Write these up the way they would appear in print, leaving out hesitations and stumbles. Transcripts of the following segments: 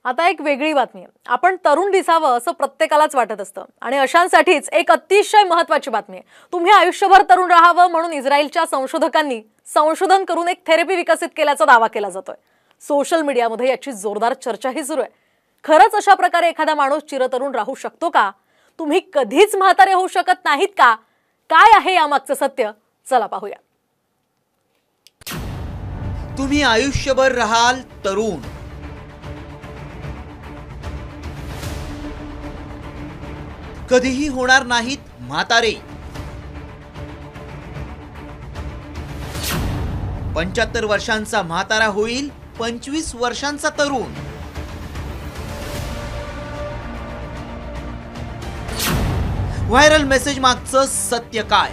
आता एक वेगळी बातमी आहे। आपण तरुण दिसावं असं प्रत्येकालाच वाटत असतं आणि अशांसाठीच एक अतिशय महत्त्वाची बातमी आहे। तुम्ही आयुष्यभर तरुण राहावं म्हणून इस्रायलच्या संशोधकांनी संशोधन करून एक थेरपी विकसित केल्याचा दावा केला जातोय। सोशल मीडियामध्ये याची जोरदार चर्चाही सुरू आहे। खरंच अशा प्रकारे एखादा माणूस चिरतरुण राहू शकतो का? तुम्ही कधीच म्हातारे होऊ शकत नाहीत का? काय आहे यामागचं सत्य? चला पाहूया। तुम्ही आयुष्यभर राहाल तरुण, कधीही होणार नाहीत म्हातारे। 75 वर्षांचा म्हातारा होईल 25 वर्षांचा तरुण। व्हायरल मेसेज मागचं सत्य काय?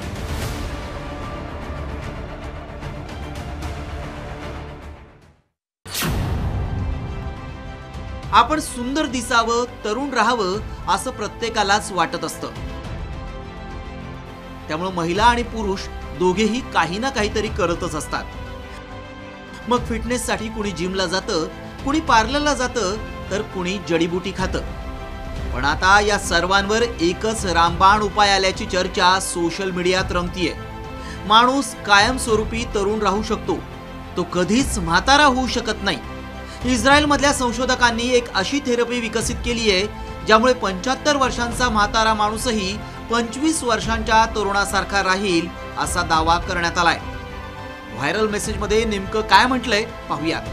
आपण सुंदर दिसावं, तरुण राहावं असं प्रत्येकालाच वाटत असतं। त्यामुळे महिला आणि पुरुष दोघेही काही ना काहीतरी करतच असतात। मग फिटनेससाठी कुणी जिमला जातं, कुणी पार्लरला जातं, तर कुणी जडीबुटी खातं। पण आता या सर्वांवर एकच रामबाण उपाय आल्याची चर्चा सोशल मीडियात रंगतीये। माणूस कायमस्वरूपी तरुण राहू शकतो, तो कधीच म्हातारा होऊ शकत नाही। इस्रायल मधल्या संशोधकांनी एक अशी थेरपी विकसित केली आहे ज्यामुळे 75 वर्षांचा म्हातारा माणूसही 25 वर्षांच्या तरुणासारखा राहील असा दावा करण्यात आलाय। व्हायरल मेसेज मध्ये नेमकं काय म्हटलंय पाहूयात।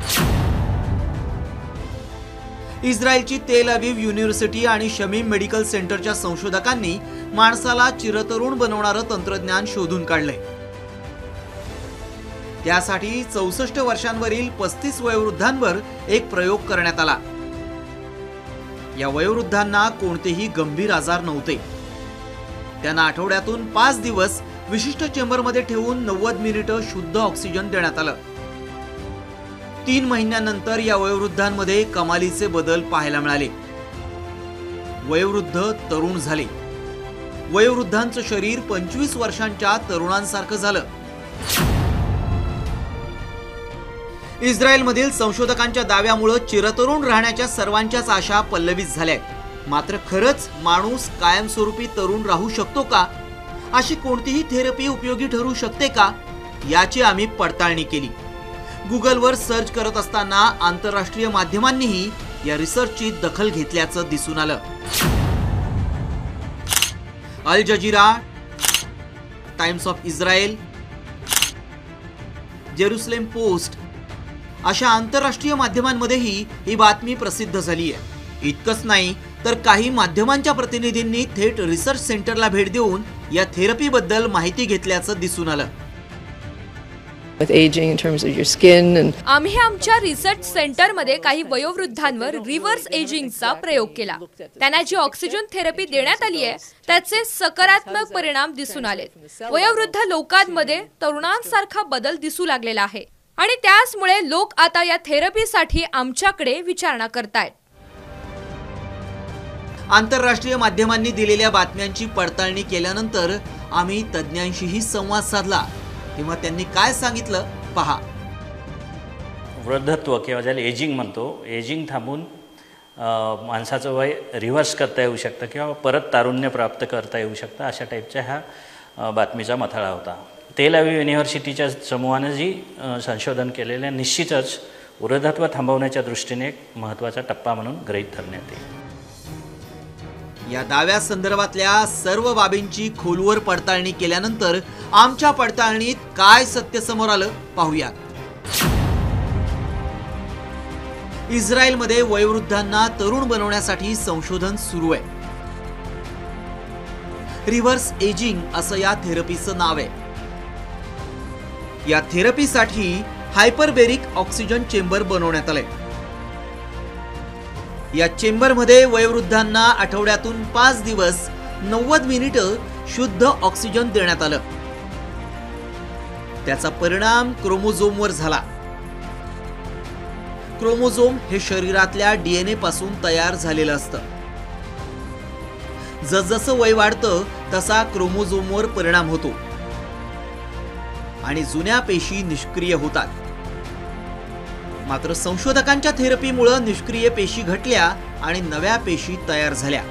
इस्रायलची तेल अविव युनिव्हर्सिटी आणि शमीम मेडिकल सेंटरच्या संशोधकांनी माणसाला चिरतरुण बनवणारं तंत्रज्ञान शोधून काढलंय। त्यासाठी 64 वर्षांवरील 35 वयोवृद्धांवर एक प्रयोग करण्यात आला। या वयोवृद्धांना कोणतेही गंभीर आजार नव्हते। त्यांना आठवड्यातून 5 दिवस विशिष्ट चेंबरमध्ये ठेवून 90 मिनिटं शुद्ध ऑक्सिजन देण्यात आलं। 3 महिन्यानंतर या वयोवृद्धांमध्ये कमालीचे बदल पाहायला मिळाले। वयोवृद्ध तरुण झाले। वयोवृद्धांचं शरीर 25 वर्षांच्या तरुणांसारखं झालं। इस्रायलमधील संशोधकांच्या दाव्यामुळे चिरतरुण राहण्याच्या सर्वांच्याच आशा पल्लवित झाल्या। मात्र खरंच माणूस कायमस्वरूपी तरुण राहू शकतो का? अशी कोणतीही थेरपी उपयोगी ठरू शकते का? याची आम्ही पडताळणी केली। गुगलवर सर्च करत असताना आंतरराष्ट्रीय माध्यमांनीही या रिसर्चची दखल घेतल्याचं दिसून आलं। Al Jazeera, Times of Israel, Jerusalem Post अशा आंतरराष्ट्रीय माध्यमांमध्येही ही बातमी प्रसिद्ध झाली आहे। इतकंच नाही तर काही माध्यमांच्या प्रतिनिधींनी थेट रिसर्च सेंटरला भेट देऊन या थेरपीबद्दल माहिती घेतल्याचं दिसून आलं। With aging in terms of your skin and आम्ही आमच्या रिसर्च सेंटरमध्ये काही वयोवृद्धांवर रिव्हर्स एजिंगचा प्रयोग केला। त्यांना जी ऑक्सिजन थेरपी देण्यात आली आहे त्याचे सकारात्मक परिणाम दिसून आले। वयोवृद्ध लोकांमध्ये तरुणांसारखा बदल दिसू लागलेला आहे आणि त्याचमुळे लोक आता या थेरपीसाठी आमच्याकडे विचारणा करतायत। आंतरराष्ट्रीय माध्यमांनी दिलेल्या बातम्यांची पडताळणी केल्यानंतर आम्ही तज्ञांशीही संवाद साधला। तेव्हा त्यांनी काय सांगितलं पहा। वृद्धत्व किंवा ज्याला एजिंग म्हणतो, एजिंग थांबून माणसाचं वय रिव्हर्स करता येऊ शकतं किंवा परत तारुण्य प्राप्त करता येऊ शकतं, अशा टाईपच्या ह्या बातमीचा मथळा होता। तेल अविव युनिव्हर्सिटीच्या समूहानं जी संशोधन केलेल्या निश्चितच वृद्धत्व थांबवण्याच्या दृष्टीने एक महत्त्वाचा टप्पा म्हणून गृहीत धरण्यात येईल। या दाव्यासंदर्भातल्या सर्व बाबींची खोलवर पडताळणी केल्यानंतर आमच्या पडताळणीत काय सत्य समोर आलं पाहूया। इस्रायलमध्ये वयोवृद्धांना तरुण बनवण्यासाठी संशोधन सुरू आहे। रिव्हर्स एजिंग असं या थेरपीचं नाव आहे। या थेरपीसाठी हायपरबेरिक ऑक्सिजन चेंबर बनवण्यात आले। या चेंबरमध्ये वयोवृद्धांना आठवड्यातून 5 दिवस 90 मिनिटं शुद्ध ऑक्सिजन देण्यात आलं। त्याचा परिणाम क्रोमोझोमवर झाला। क्रोमोझोम हे शरीरातल्या डीएनए पासून तयार झालेलं असतं। जसजसं वय वाढतं तसा क्रोमोझोमवर परिणाम होतो आणि जुन्या पेशी निष्क्रिय होतात। मात्र संशोधकांच्या थेरपीमुळे निष्क्रिय पेशी घटल्या आणि नव्या पेशी तयार झाल्या.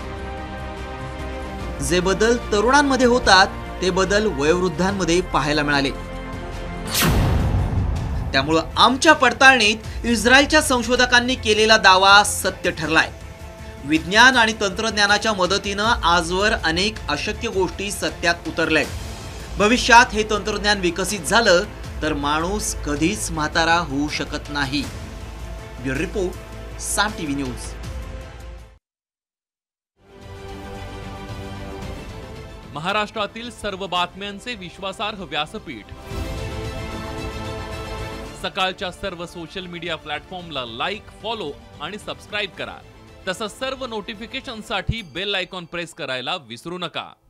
जे बदल तरुणांमध्ये होतात ते बदल वयोवृद्धांमध्ये पाहायला मिळाले. त्यामुळं आमच्या पडताळणीत इस्रायलच्या संशोधकांनी केलेला दावा सत्य ठरलाय. विज्ञान आणि तंत्रज्ञानाच्या मदतीनं आजवर अनेक अशक्य गोष्टी सत्यात उतरल्यात. भविष्यात हे तंत्रज्ञान विकसित झालं तर माणूस कधीच म्हातारा होऊ शकत नाही. Bureau report, Saam TV news. महाराष्ट्रातील सर्व बातम्यांचे विश्वासार्ह व्यासपीठ. सकाळच्या सर्व सोशल मीडिया प्लॅटफॉर्मला लाईक, फॉलो आणि सबस्क्राईब करा. तसंच सर्व नोटिफिकेशनसाठी बेल आयकॉन प्रेस करायला विसरू नका.